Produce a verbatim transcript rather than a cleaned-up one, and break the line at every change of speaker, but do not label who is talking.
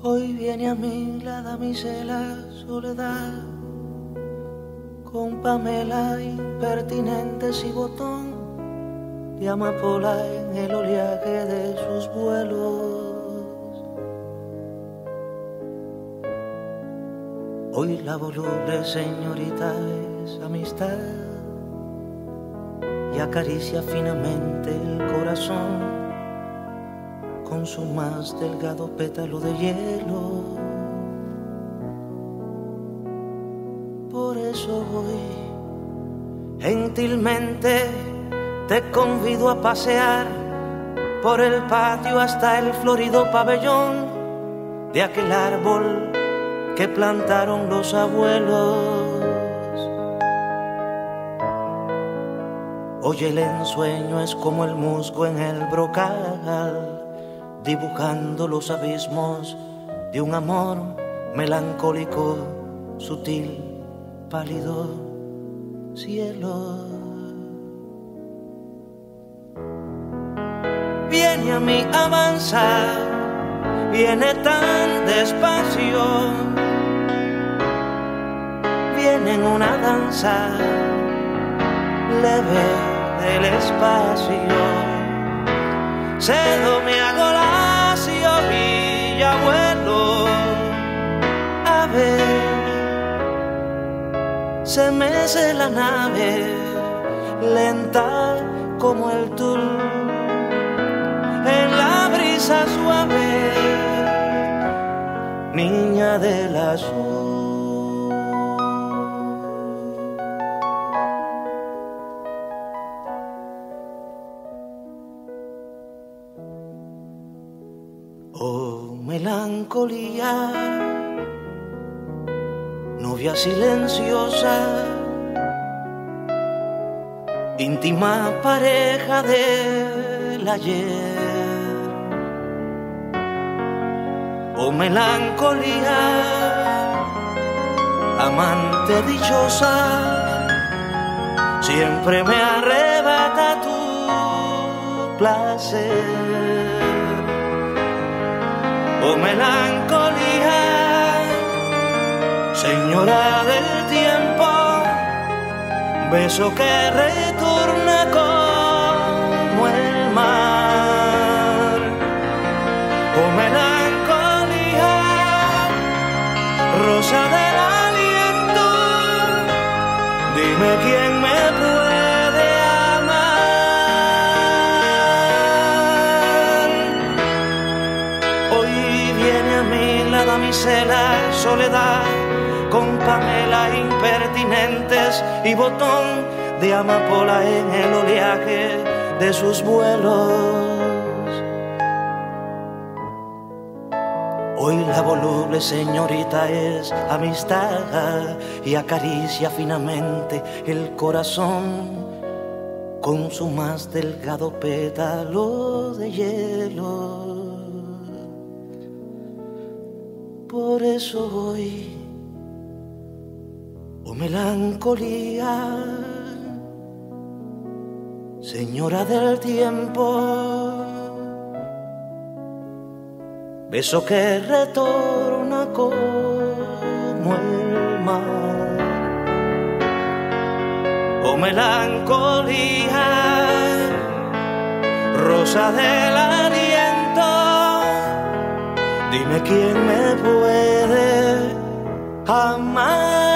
Hoy viene a mí la damisela soledad, con Pamela impertinentes y botón de amapola en el oleaje de sus vuelos. Hoy la voluble señorita es amistad y acaricia finamente el corazón con su más delgado pétalo de hielo. Por eso hoy gentilmente te convido a pasear por el patio hasta el florido pabellón de aquel árbol que plantaron los abuelos. Hoy el ensueño es como el musgo en el brocal, dibujando los abismos de un amor melancólico, sutil, pálido cielo. Viene a mí, avanza, viene tan despacio, viene en una danza leve del espacio. Cedo me hago lacio y ya vuelo a ver. Se mece la nave lenta como el tul en la brisa suave, niña del azul. Oh, melancolía, novia silenciosa, íntima pareja del ayer. Oh, melancolía, amante dichosa, siempre me arrebata tu placer. Oh, melancolía, señora del tiempo, beso que retorna como el mar. Oh, melancolía, rosa del aliento, dime quién me puede amar. Hoy viene a mí la damisela soledad, con Pamela impertinentes y botón de amapola en el oleaje de sus vuelos. Hoy la voluble señorita es amistad y acaricia finamente el corazón con su más delgado pétalo de hielo. Por eso hoy, oh, melancolía, señora del tiempo, beso que retorna como el mar. Oh, melancolía, rosa del aliento, dime quién me puede amar.